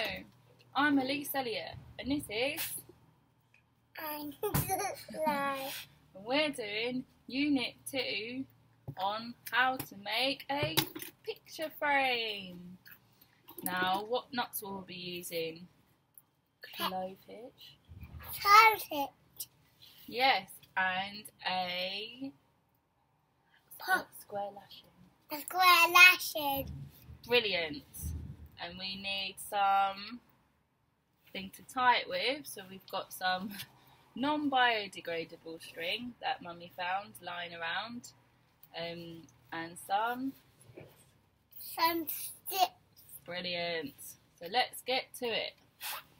I'm Elise Elliott, and this is. I'm Live. And we're doing Unit 2 on how to make a picture frame. Now, what nuts will we be using? Blowfish. Carrot. Yes, and a square lashing. A square lashing. Brilliant. And we need some thing to tie it with, so we've got some non-biodegradable string that Mummy found lying around, and some sticks. Brilliant. So let's get to it.